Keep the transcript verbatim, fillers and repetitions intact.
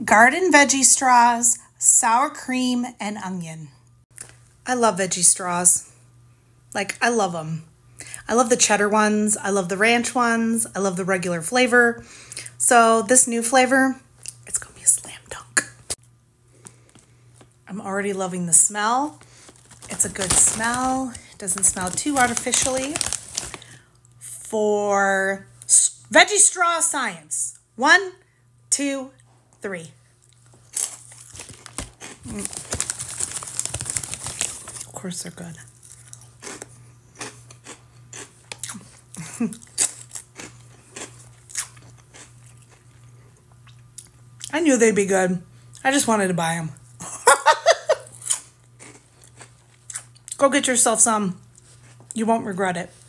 Garden veggie straws, sour cream, and onion. I love veggie straws. Like, I love them. I love the cheddar ones. I love the ranch ones. I love the regular flavor. So this new flavor, it's going to be a slam dunk. I'm already loving the smell. It's a good smell. It doesn't smell too artificially. For veggie straw science. One, two, three. Mm. Of course they're good. I knew they'd be good. I just wanted to buy them. Go get yourself some. You won't regret it.